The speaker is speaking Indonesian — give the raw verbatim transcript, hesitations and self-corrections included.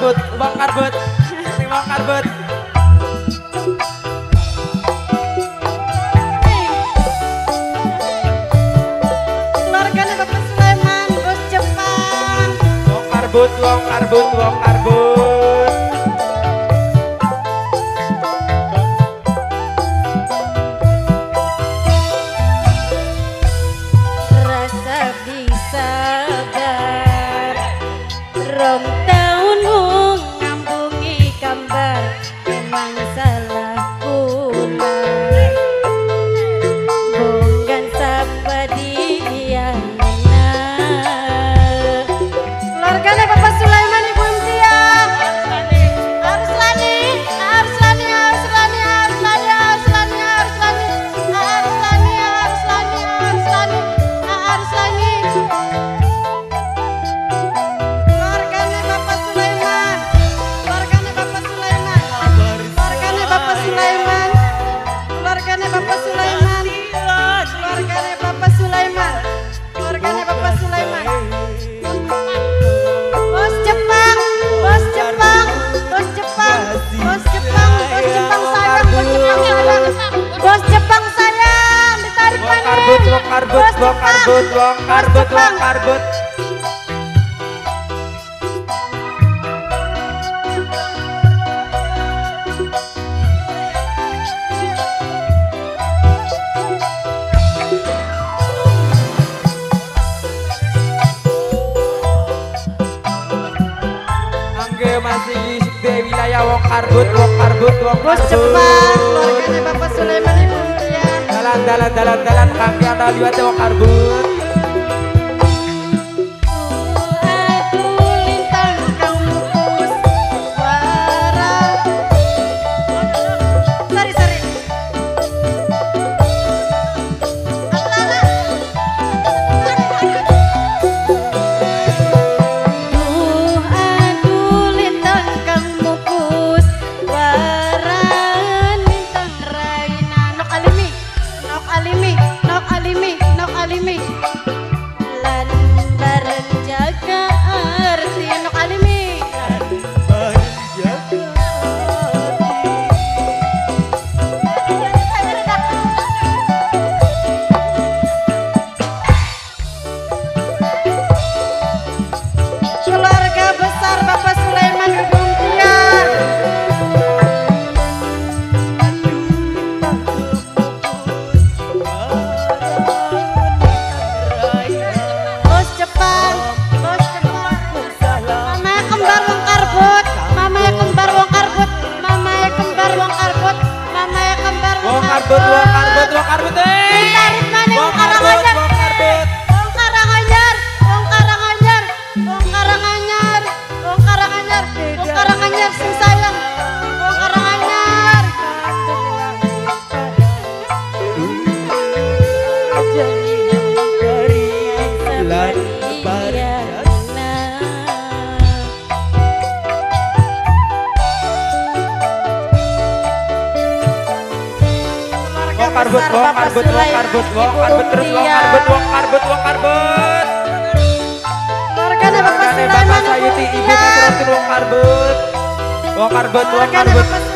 karbut, wong karbut, sing wong karbut. Keluarganya Bapak Sulaiman, bos Jepang. Wong karbut, wong karbut, wong karbut. Rasa bisa bar rong tahun mung ngambungi gambar emang salah kula bonggan sapa dia keluarganya Bapak Sulaiman Ibu Imtiah harus lani harus lani harus lani harus lani harus lani harus lani harus lani harus lani harus lani harus lani keluarganya Bapak Sulaiman keluarganya Bapak Sulaiman keluarganya Bapak Sulaiman keluarganya Bapak Sulaiman keluarganya Bapak Sulaiman keluarganya Bapak Sulaiman Bos Jepang, bos Jepang, bos Jepang, bos Jepang, bos Jepang sayang, bos Jepang sayang, bos Jepang sayang, ditarik Wong mana? karbut, wong karbut, wong karbut, wong karbut, wong karbut. Angge masih di wilayah wong karbut, wong karbut, wong Bos karbut. Jepang, keluarganya Bapak Sulaiman Ibu Imtiah. Dalan, dalan, dalan, dalan, kaki ada liwat wong karbut. Aduh lintang kamu suara. Sari sari. Duh aduh lintang kamu kus waran lintang raina nok alimi nok alimi nok alimi nok alimi lan bareng jaga arti nok alimi keluarga besar Bapak Sulaiman Ibu Imtiah. Bos Jepang, bos Jepang. Mamanya kembar wong karbut, mamanya kembar wong karbut, mamanya kembar wong karbut, mamanya kembar Wong karbut, wong karbut, wong karbut. eh. Ditarik mana Wong wong karbut, Karanganyar? wong karbut. Wong Karanganyar, wong Karanganyar, wong Karanganyar, wong Karanganyar, wong Karanganyar sing sayang, wong Karanganyar. Wong karbut, wong karbut, wong karbut, wong karbut, terus wong karbut, wong karbut, wong karbut. Keluarganya Bapak Keluarganya Sulaiman Bapak Sayuti, Ibu Imtiah. Nasratul, wong karbut. Wong karbut, wong Keluarganya karbut. Bapak